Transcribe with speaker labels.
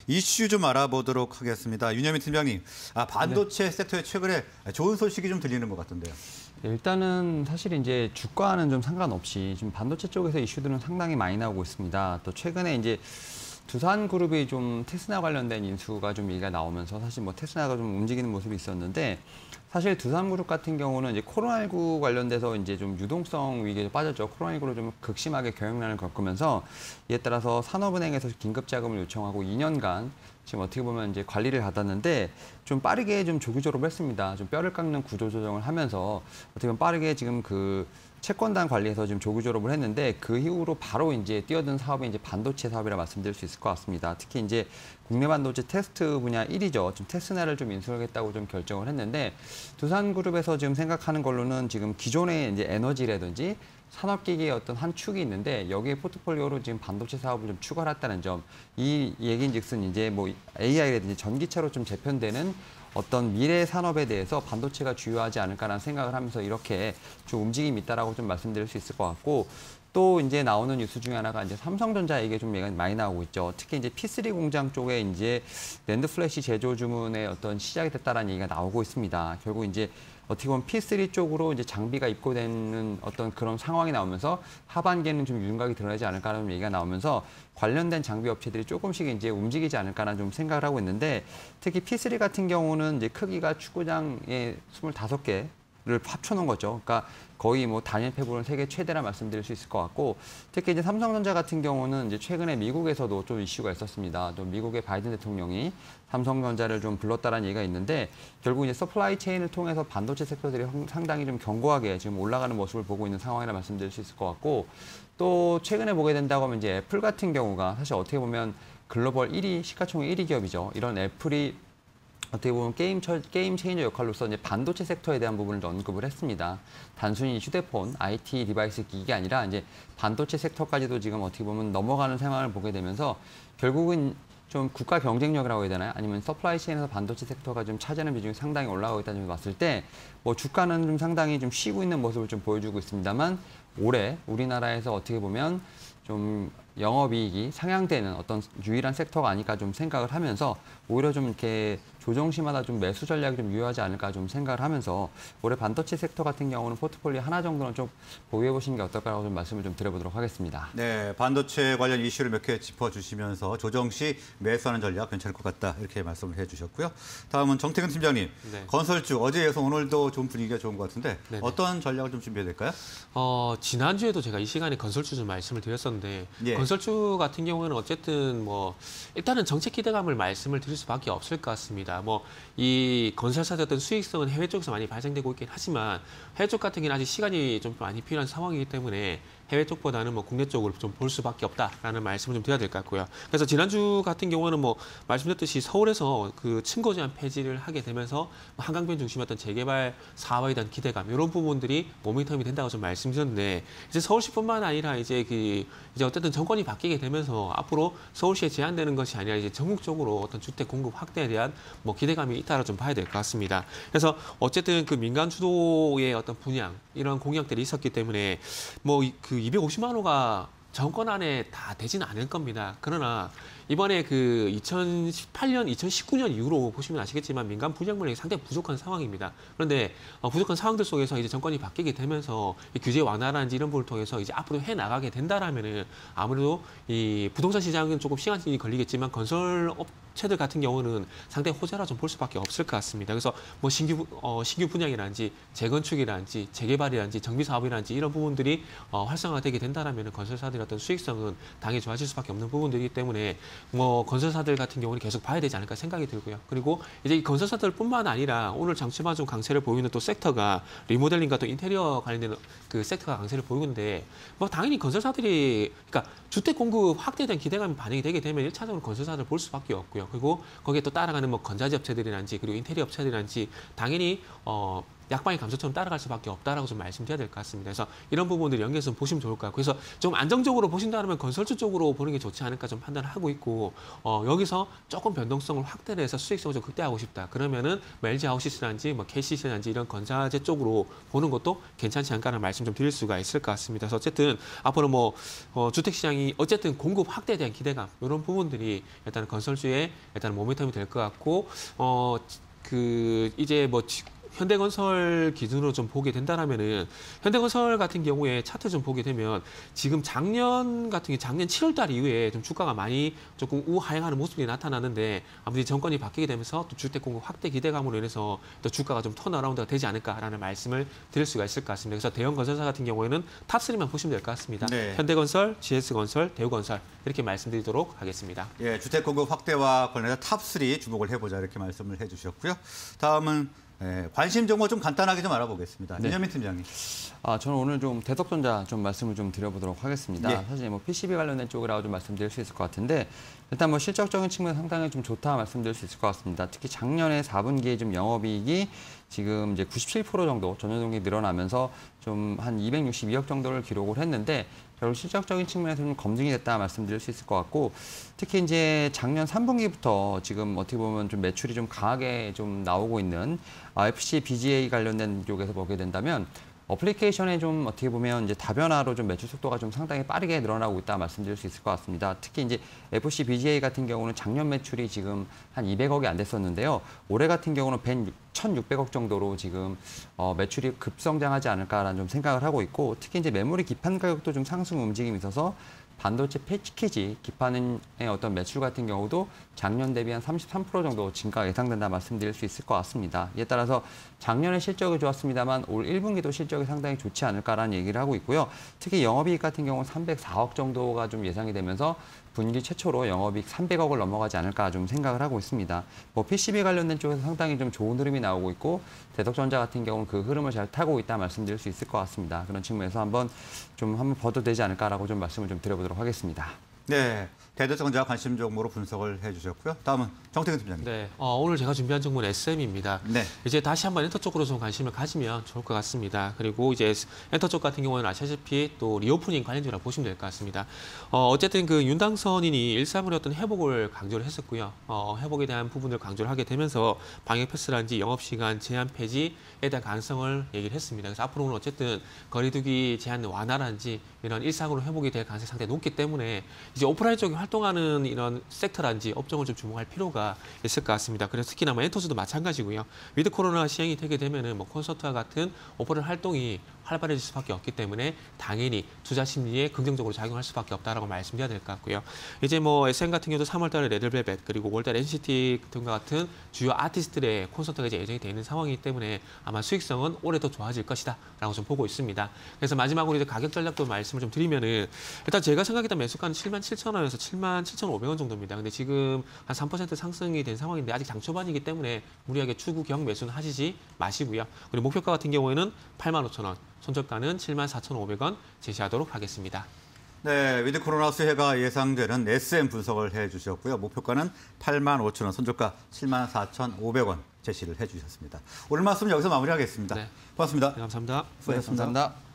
Speaker 1: 이슈 좀 알아보도록 하겠습니다. 윤여민 팀장님, 반도체 섹터에 최근에 좋은 소식이 좀 들리는 것 같은데요.
Speaker 2: 일단은 사실 이제 주가는 좀 상관없이 지금 반도체 쪽에서 이슈들은 상당히 많이 나오고 있습니다. 또 최근에 이제 두산그룹이 좀 테스나 관련된 인수가 좀 얘기가 나오면서 사실 뭐 테스나가 좀 움직이는 모습이 있었는데 사실 두산그룹 같은 경우는 이제 코로나19 관련돼서 이제 좀 유동성 위기에 빠졌죠. 코로나19로 좀 극심하게 경영난을 겪으면서 이에 따라서 산업은행에서 긴급 자금을 요청하고 2년간 지금 어떻게 보면 이제 관리를 받았는데 좀 빠르게 좀 조기 졸업을 했습니다. 좀 뼈를 깎는 구조 조정을 하면서 어떻게 보면 빠르게 지금 그 채권단 관리에서 지금 조기 졸업을 했는데 그 이후로 바로 이제 뛰어든 사업이 이제 반도체 사업이라 말씀드릴 수 있을 것 같습니다. 특히 이제 국내 반도체 테스트 분야 1위죠. 지금 테스나를 좀 인수하겠다고 좀 결정을 했는데 두산그룹에서 지금 생각하는 걸로는 지금 기존의 이제 에너지라든지 산업기기의 어떤 한 축이 있는데 여기에 포트폴리오로 지금 반도체 사업을 좀 추가를 했다는 점. 이 얘기인즉슨 이제 뭐 AI라든지 전기차로 좀 재편되는 어떤 미래 산업에 대해서 반도체가 주요하지 않을까라는 생각을 하면서 이렇게 좀 움직임이 있다라고 좀 말씀드릴 수 있을 것 같고 또 이제 나오는 뉴스 중에 하나가 이제 삼성전자 얘기 좀 얘기가 많이 나오고 있죠. 특히 이제 P3 공장 쪽에 이제 낸드 플래시 제조 주문의 어떤 시작이 됐다라는 얘기가 나오고 있습니다. 결국 이제 어떻게 보면 P3 쪽으로 이제 장비가 입고되는 어떤 그런 상황이 나오면서 하반기에는 좀 윤곽이 드러나지 않을까라는 얘기가 나오면서 관련된 장비 업체들이 조금씩 이제 움직이지 않을까라는 좀 생각을 하고 있는데 특히 P3 같은 경우는 이제 크기가 축구장의 25개를 합쳐놓은 거죠. 그러니까 거의 뭐 단일 폐부는 세계 최대라 말씀드릴 수 있을 것 같고 특히 이제 삼성전자 같은 경우는 이제 최근에 미국에서도 좀 이슈가 있었습니다. 또 미국의 바이든 대통령이 삼성전자를 좀 불렀다라는 얘기가 있는데 결국 이제 서플라이 체인을 통해서 반도체 섹터들이 상당히 좀 견고하게 지금 올라가는 모습을 보고 있는 상황이라 말씀드릴 수 있을 것 같고 또 최근에 보게 된다고 하면 이제 애플 같은 경우가 사실 어떻게 보면 글로벌 1위 시가총액 1위 기업이죠. 이런 애플이 어떻게 보면 게임 체인저 역할로서 이제 반도체 섹터에 대한 부분을 언급을 했습니다. 단순히 휴대폰, IT 디바이스 기기가 아니라 이제 반도체 섹터까지도 지금 어떻게 보면 넘어가는 상황을 보게 되면서 결국은 좀 국가 경쟁력이라고 해야 되나요? 아니면 서플라이 체인에서 반도체 섹터가 좀 차지하는 비중이 상당히 올라가고 있다는 점을 봤을 때 뭐 주가는 좀 상당히 좀 쉬고 있는 모습을 좀 보여주고 있습니다만 올해 우리나라에서 어떻게 보면 좀 영업이익이 상향되는 어떤 유일한 섹터가 아닐까 좀 생각을 하면서 오히려 좀 이렇게 조정시마다 좀 매수 전략이 좀 유효하지 않을까 좀 생각을 하면서 올해 반도체 섹터 같은 경우는 포트폴리오 하나 정도는 좀 보유해 보시는 게 어떨까라고 좀 말씀을 좀 드려보도록 하겠습니다.
Speaker 1: 네, 반도체 관련 이슈를 몇 개 짚어주시면서 조정 시 매수하는 전략 괜찮을 것 같다 이렇게 말씀을 해주셨고요. 다음은 정태근 팀장님, 네. 건설주 어제에서 오늘도 좀 분위기가 좋은 것 같은데 네네. 어떤 전략을 좀 준비해야 될까요?
Speaker 3: 지난주에도 제가 이 시간에 건설주 좀 말씀을 드렸었는데 예. 건설주 같은 경우는 어쨌든 뭐 일단은 정책 기대감을 말씀을 드릴 수밖에 없을 것 같습니다. 뭐 이 건설사의 어떤 수익성은 해외 쪽에서 많이 발생되고 있긴 하지만 해외 쪽 같은 경우는 아직 시간이 좀 많이 필요한 상황이기 때문에 해외 쪽보다는 뭐 국내 쪽으로 좀 볼 수밖에 없다라는 말씀을 좀 드려야 될 것 같고요. 그래서 지난주 같은 경우는 뭐 말씀드렸듯이 서울에서 그 층고 제한 폐지를 하게 되면서 한강변 중심이었던 재개발 사업에 대한 기대감 이런 부분들이 모니터링이 된다고 좀 말씀드렸는데 이제 서울시뿐만 아니라 이제 어쨌든 정권이 바뀌게 되면서 앞으로 서울시에 제한되는 것이 아니라 이제 전국적으로 어떤 주택 공급 확대에 대한 뭐 기대감이 있다라 좀 봐야 될 것 같습니다. 그래서 어쨌든 그 민간 주도의 어떤 분양 이런 공약들이 있었기 때문에 뭐 그 250만 호가 정권 안에 다 되지는 않을 겁니다. 그러나 이번에 그 2018년, 2019년 이후로 보시면 아시겠지만 민간 분양 물량이 상당히 부족한 상황입니다. 그런데 부족한 상황들 속에서 이제 정권이 바뀌게 되면서 이 규제 완화라든지 이런 부분을 통해서 이제 앞으로 해 나가게 된다라면은 아무래도 이 부동산 시장은 조금 시간이 걸리겠지만 건설 업체들 같은 경우는 상당히 호재라 좀 볼 수밖에 없을 것 같습니다. 그래서 뭐 신규 분양이라든지 재건축이라든지 재개발이라든지 정비 사업이라든지 이런 부분들이 활성화되게 된다라면은 건설사들의 어떤 수익성은 당연히 좋아질 수밖에 없는 부분들이기 때문에 뭐 건설사들 같은 경우는 계속 봐야 되지 않을까 생각이 들고요. 그리고 이제 이 건설사들뿐만 아니라 오늘 장치만 좀 강세를 보이는 또 섹터가 리모델링과 또 인테리어 관련된 그 섹터가 강세를 보이는데 뭐 당연히 건설사들이 그러니까 주택 공급 확대에 대한 기대감이 반영이 되게 되면 1차적으로 건설사들 볼 수밖에 없고요. 그리고 거기에 또 따라가는 뭐 건자재 업체들이란지 그리고 인테리어 업체들이란지 당연히 약방이 감소처럼 따라갈 수밖에 없다라고 좀 말씀드려야 될 것 같습니다. 그래서 이런 부분들을 연계해서 보시면 좋을 것 같고, 그래서 좀 안정적으로 보신다면 건설주 쪽으로 보는 게 좋지 않을까 좀 판단을 하고 있고, 여기서 조금 변동성을 확대를 해서 수익성을 좀 극대화하고 싶다. 그러면은 뭐 LG 하우시스라든지 뭐 KCC라든지 이런 건설재 쪽으로 보는 것도 괜찮지 않을까라는 말씀 좀 드릴 수가 있을 것 같습니다. 그래서 어쨌든 앞으로 뭐 주택시장이 어쨌든 공급 확대에 대한 기대감 이런 부분들이 일단 건설주의 일단 모멘텀이 될 것 같고, 이제 뭐 현대건설 기준으로 좀 보게 된다라면은 현대건설 같은 경우에 차트 좀 보게 되면 지금 작년 같은 경우 작년 7월 달 이후에 좀 주가가 많이 조금 우하향하는 모습이 나타나는데, 아무튼 정권이 바뀌게 되면서 또 주택 공급 확대 기대감으로 인해서 또 주가가 좀 턴어라운드가 되지 않을까라는 말씀을 드릴 수가 있을 것 같습니다. 그래서 대형 건설사 같은 경우에는 탑3만 보시면 될 것 같습니다. 네. 현대건설, GS건설, 대우건설 이렇게 말씀드리도록 하겠습니다.
Speaker 1: 예, 주택 공급 확대와 관련해서 탑3 주목을 해보자 이렇게 말씀을 해주셨고요. 다음은 관심 정보 좀 간단하게 좀 알아보겠습니다.
Speaker 2: 네.
Speaker 1: 이념민 팀장님.
Speaker 2: 저는 오늘 좀 대덕전자 좀 말씀을 좀 드려보도록 하겠습니다.
Speaker 1: 예.
Speaker 2: 사실 뭐 PCB 관련된 쪽이라고 좀 말씀드릴 수 있을 것 같은데, 일단 뭐 실적적인 측면 상당히 좀 좋다 말씀드릴 수 있을 것 같습니다. 특히 작년에 4분기에 좀 영업이익이 지금 이제 97% 정도 전년 동기 늘어나면서 좀 한 262억 정도를 기록을 했는데, 결국 실적적인 측면에서 좀 검증이 됐다 말씀드릴 수 있을 것 같고, 특히 이제 작년 3분기부터 지금 어떻게 보면 좀 매출이 좀 강하게 좀 나오고 있는 FC, BGA 관련된 쪽에서 보게 된다면, 어플리케이션에 좀 어떻게 보면 이제 다변화로 좀 매출 속도가 좀 상당히 빠르게 늘어나고 있다 말씀드릴 수 있을 것 같습니다. 특히 이제 FC, BGA 같은 경우는 작년 매출이 지금 한 200억이 안 됐었는데요. 올해 같은 경우는 1,600억 정도로 지금 매출이 급성장하지 않을까라는 좀 생각을 하고 있고, 특히 이제 메모리 기판 가격도 좀 상승 움직임이 있어서 반도체 패키지 기판의 어떤 매출 같은 경우도 작년 대비 한 33% 정도 증가 예상된다 말씀드릴 수 있을 것 같습니다. 이에 따라서 작년에 실적이 좋았습니다만 올 1분기도 실적이 상당히 좋지 않을까라는 얘기를 하고 있고요. 특히 영업이익 같은 경우는 304억 정도가 좀 예상이 되면서 분기 최초로 영업이익 300억을 넘어가지 않을까 좀 생각을 하고 있습니다. 뭐 PCB 관련된 쪽에서 상당히 좀 좋은 흐름이 나오고 있고, 대덕전자 같은 경우는 그 흐름을 잘 타고 있다 말씀드릴 수 있을 것 같습니다. 그런 측면에서 한번 봐도 되지 않을까라고 좀 말씀을 좀 드려보도록 하겠습니다.
Speaker 1: 네, 대덕전자 관심 종목으로 분석을 해주셨고요. 다음은 정태근 팀장님.
Speaker 3: 네, 오늘 제가 준비한 종목은 SM입니다.
Speaker 1: 네.
Speaker 3: 이제 다시 한번 엔터 쪽으로 좀 관심을 가지면 좋을 것 같습니다. 그리고 이제 엔터 쪽 같은 경우는 아시다시피 또 리오프닝 관련주라고 보시면 될 것 같습니다. 어쨌든 그 윤당선인이 일상의 어떤 회복을 강조를 했었고요. 회복에 대한 부분을 강조를 하게 되면서 방역 패스라든지 영업시간 제한 폐지에 대한 가능성을 얘기를 했습니다. 그래서 앞으로는 어쨌든 거리두기 제한 완화라든지 이런 일상으로 회복이 될 가능성이 상당히 높기 때문에 이제 오프라인 쪽에 활동하는 이런 섹터라든지 업종을 좀 주목할 필요가 있을 것 같습니다. 그래서 특히나 뭐 엔터스도 마찬가지고요. 위드 코로나 시행이 되게 되면은 뭐 콘서트와 같은 오프라인 활동이 활발해질 수밖에 없기 때문에 당연히 투자 심리에 긍정적으로 작용할 수밖에 없다라고 말씀드려야 될 것 같고요. 이제 뭐 SM 같은 경우도 3월달에 레드벨벳 그리고 5월달에 NCT 등과 같은 주요 아티스트들의 콘서트가 이제 예정이 되어 있는 상황이기 때문에 아마 수익성은 올해 더 좋아질 것이다라고 좀 보고 있습니다. 그래서 마지막으로 이제 가격 전략도 말씀을 좀 드리면은, 일단 제가 생각했던 매수가는 77,000원에서 77,500원 정도입니다. 근데 지금 한 3% 상승이 된 상황인데 아직 장 초반이기 때문에 무리하게 추구경 매수는 하시지 마시고요. 그리고 목표가 같은 경우에는 85,000원, 손절가는 74,500원 제시하도록 하겠습니다.
Speaker 1: 네, 위드 코로나 수혜가 예상되는 SM 분석을 해주셨고요. 목표가는 85,000원, 손절가 74,500원 제시를 해주셨습니다. 오늘 말씀 여기서 마무리하겠습니다.
Speaker 3: 네.
Speaker 1: 고맙습니다.
Speaker 3: 네, 감사합니다.
Speaker 1: 수고하셨습니다.
Speaker 2: 네, 감사합니다.